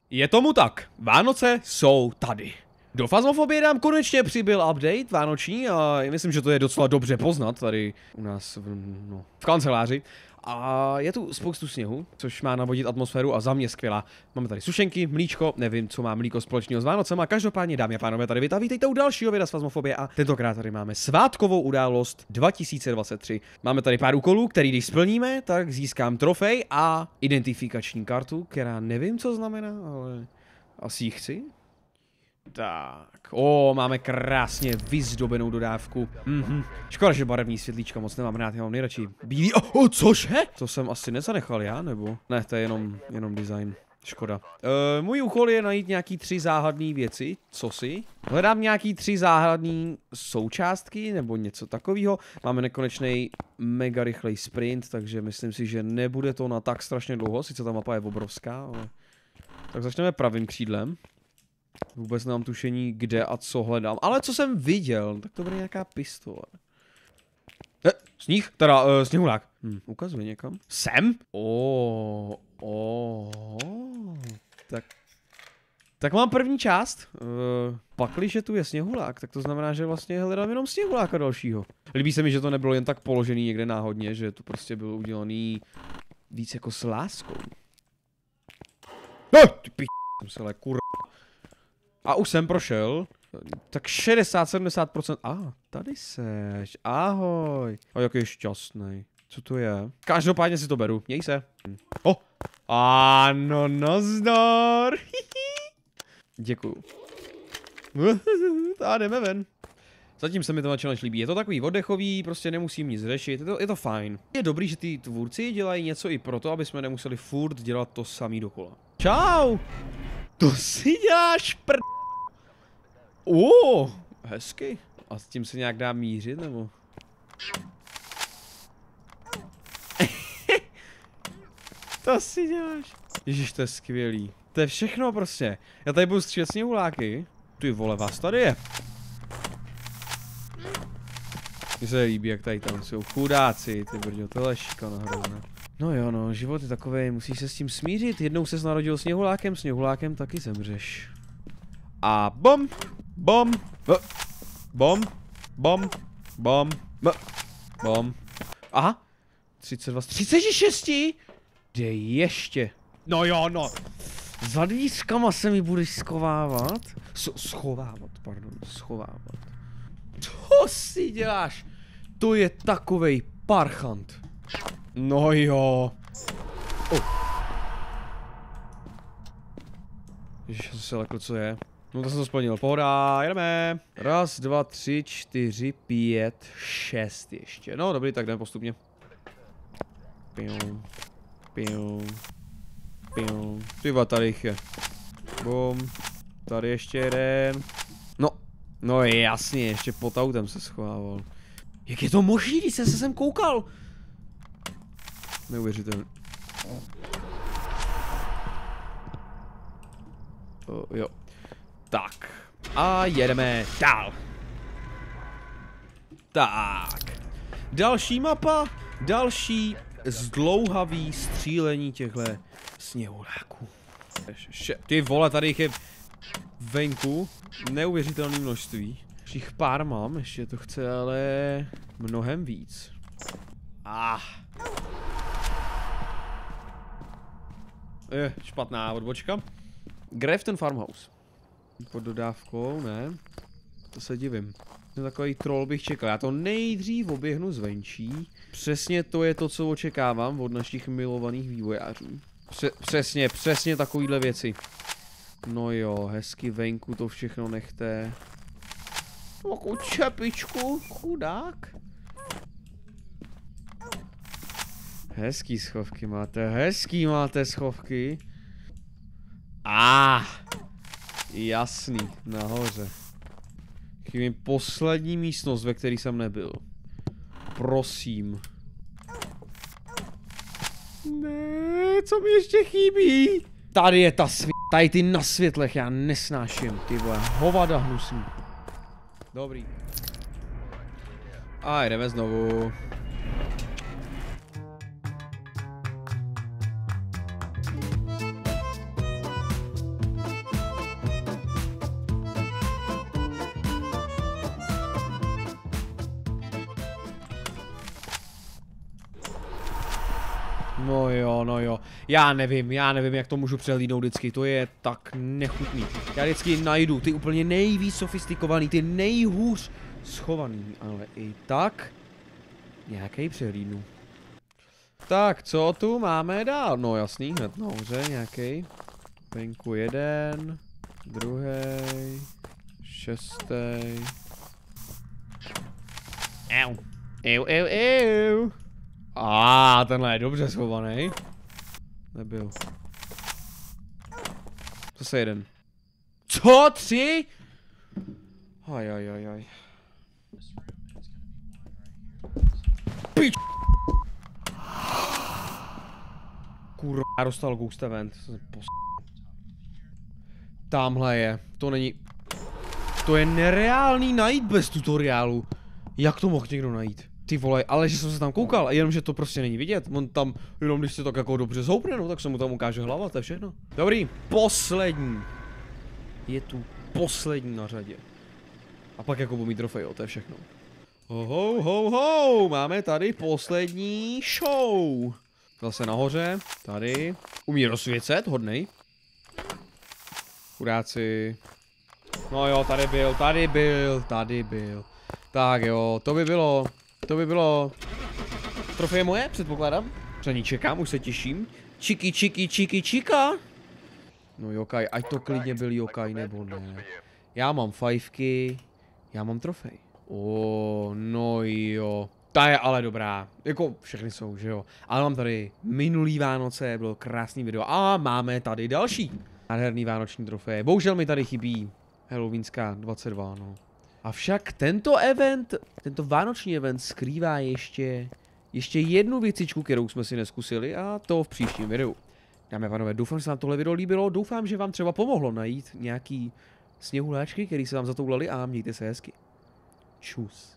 Je tomu tak, Vánoce jsou tady. Do Phasmophobie nám konečně přibyl update vánoční a myslím, že to je docela dobře poznat tady u nás v kanceláři. A je tu spoustu sněhu, což má navodit atmosféru a za mě skvělá. Máme tady sušenky, mlíčko, nevím, co má mlíko společného s Vánocema. Každopádně, dámy a pánové, tady vítejte u dalšího videa z Phasmophobie a tentokrát tady máme svátkovou událost 2023. Máme tady pár úkolů, který když splníme, tak získám trofej a identifikační kartu, která nevím, co znamená, ale asi ji chci. Tak, máme krásně vyzdobenou dodávku. Škoda, že barevný světlíčka moc nemám rád, já mám nejradši bílý. Cože? To jsem asi nezanechal já, nebo? Ne, to je jenom design. Škoda. Můj úkol je najít nějaký 3 záhadné věci. Co si? Hledám nějaký 3 záhadné součástky, nebo něco takového. Máme nekonečný mega rychlej sprint, takže myslím si, že nebude to na tak strašně dlouho, sice ta mapa je obrovská, ale... Tak začneme pravým křídlem. Vůbec nemám tušení, kde a co hledám. Ale co jsem viděl, tak to bude nějaká pistole. Sníh? Teda, sněhulák. Ukazuje někam. Sem? Tak mám první část. Pakliže tu je sněhulák, tak to znamená, že vlastně hledám jenom sněhuláka dalšího. Líbí se mi, že to nebylo jen tak položený někde náhodně, že to prostě bylo udělaný víc jako s láskou. Ty jsem se kurva. A už jsem prošel. Tak 60-70%. Tady seš. Ahoj. A jak je šťastný. Co to je? Každopádně si to beru. Měj se. Ano, nazdar. Děkuju. A jdeme ven. Zatím se mi to na challenge líbí. Je to takový oddechový, prostě nemusím nic řešit. Je to fajn. Je dobrý, že ty tvůrci dělají něco i proto, aby jsme nemuseli furt dělat to samý dokola. Čau. To si děláš hezky. A s tím se nějak dá mířit, nebo? To si děláš. Ježiš, to je skvělý. To je všechno prostě. Já tady budu střílet sněhuláky. Ty vole, vás tady je. Mně se líbí, jak tady tam jsou chudáci, ty brďo, tohle je šikana hrozná. No jo, no, život je takovej, musíš se s tím smířit. Jednou ses narodil sněhulákem taky zemřeš. A bom, bom, bom, bom, bom, bom. Aha, 32 z 36? Dej ještě. No jo, no. Za dvířkama se mi budeš schovávat. Schovávat. Co si děláš? To je takovej parchant. No jo. Ježiš, jsem se lekl, co je. No to jsem to splnil. Pohoda, jedeme. 1, 2, 3, 4, 5, 6 ještě. No dobrý, tak jdeme postupně. Tyva, tady jich je. Bum. Tady ještě jeden. No jasně, ještě pod autem se schovával. Jak je to možný, když jsem se sem koukal? Neuvěřitelné. Jo. Tak. A jedeme dál. Tak. Další mapa. Další zdlouhavý střílení těchto sněhuláků. Ty vole, tady jich je venku neuvěřitelné množství. Jich pár mám, ještě to chce ale mnohem víc. Špatná odbočka. Grafton Farmhouse. Pod dodávkou, ne? To se divím. Takový troll bych čekal. Já to nejdřív oběhnu zvenčí. Přesně to je to, co očekávám od našich milovaných vývojářů. Přesně takovýhle věci. No jo, hezky venku to všechno nechte. Takovou čepičku, chudák. Hezký schovky máte, schovky. Jasný, nahoře. Chybí poslední místnost, ve které jsem nebyl. Prosím. Ne, co mi ještě chybí? Tady je ta tady ty na světlech, já nesnáším, ty vole, hovada hnusný. Dobrý. A jdeme znovu. No jo, no jo. Já nevím, jak to můžu přehlídnout vždycky, to je tak nechutný. Já vždycky najdu ty úplně nejvíc sofistikovaný, ty nejhůř schovaný, ale i tak nějaký přehlídnu. Tak, co tu máme dál? No jasný, hned nahoře nějaký. Venku jeden, druhý, šestý. Ew. Tenhle je dobře schovaný. Nebyl. Zase jeden. Co? 3? Aj. Pič. Kurva, já dostal Ghost Event. Tamhle je. To není... To je nereálný najít bez tutoriálu. Jak to mohl někdo najít? Ty vole, ale že jsem se tam koukal, jenom že to prostě není vidět. On tam, jenom když se tak jako dobře zoupne, no, tak se mu tam ukáže hlava, to je všechno. Dobrý, poslední. Je tu poslední na řadě. A pak jako budu mít trofej, jo, to je všechno. Ho, máme tady poslední show. Zase nahoře, tady. Umí rozsvěcet, hodnej. Chudáci. No jo, tady byl. Tak jo, to by bylo. Trofeje moje, předpokládám. Na ní čekám, už se těším. Čika. No jokaj, ať to klidně byl jokaj nebo ne. Já mám fajfky, já mám trofej. No jo. Ta je ale dobrá. Jako všechny jsou, že jo. Ale mám tady minulý Vánoce, bylo krásný video. A máme tady další. Nádherný vánoční trofeje. Bohužel mi tady chybí Halloweenská 22, no. Avšak tento vánoční event skrývá ještě jednu věcičku, kterou jsme si neskusili, a to v příštím videu. Dámy a pánové, doufám, že se vám tohle video líbilo, doufám, že vám třeba pomohlo najít nějaký sněhuláčky, který se vám zatoulali, a mějte se hezky. Čus.